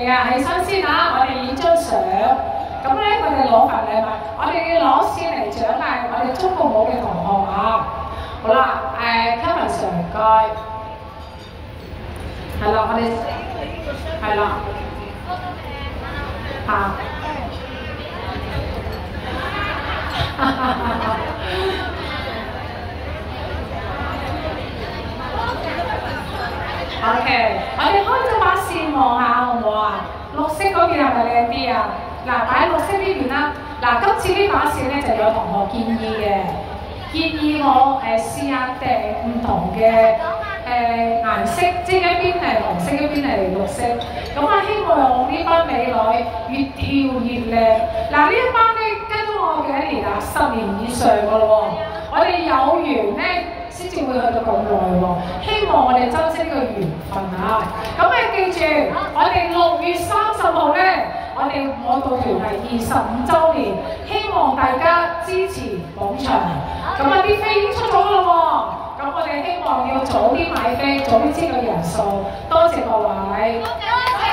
係啊，起身先啊！我哋影張相，咁咧我哋攞份禮物，我哋要攞線嚟獎勵我哋中國舞嘅同學啊！好啦，Kevin Sir 唔該，係啦，我哋係啦，嚇。OK， 我哋開咗把線望下好唔好啊？綠色嗰邊係咪靚啲啊？嗱，擺綠色呢邊啦。嗱，今次呢把線咧就有同學建議嘅，建議我試下訂唔同嘅顏色，即係一邊係紅色，一邊係綠色。咁啊，希望呢班美女越跳越靚。嗱，呢一班咧跟咗我幾多年啊？10年以上噶咯喎，我哋有緣咧。先至會去到咁耐喎，希望我哋珍惜呢個緣分啊！咁你記住，我哋6月30號咧，我哋舞蹈團係25週年，希望大家支持捧場。咁啊啲飛已經出咗啦喎，咁我哋希望要早啲買飛，早啲知道人數。多謝各位。